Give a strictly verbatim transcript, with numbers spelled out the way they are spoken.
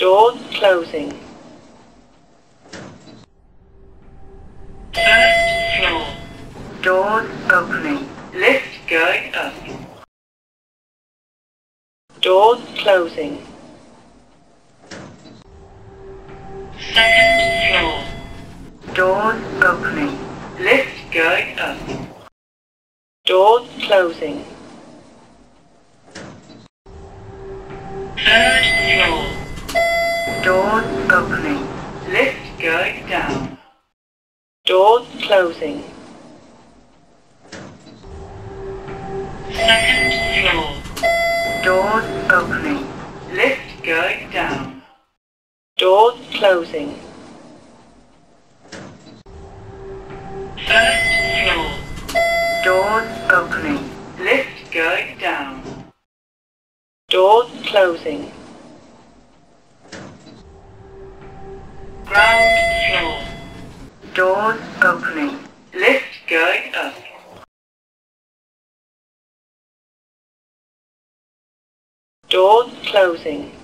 Doors closing. First floor. Doors opening. Lift going up. Doors closing. Second floor. Doors opening. Lift going up. Doors closing. Third floor. Doors opening. Lift going down. Doors closing. Second floor. Doors opening. Lift going down. Doors closing. First floor. Doors opening. Lift going down. Doors closing. Ground floor. Doors opening. Lift going up. Doors closing.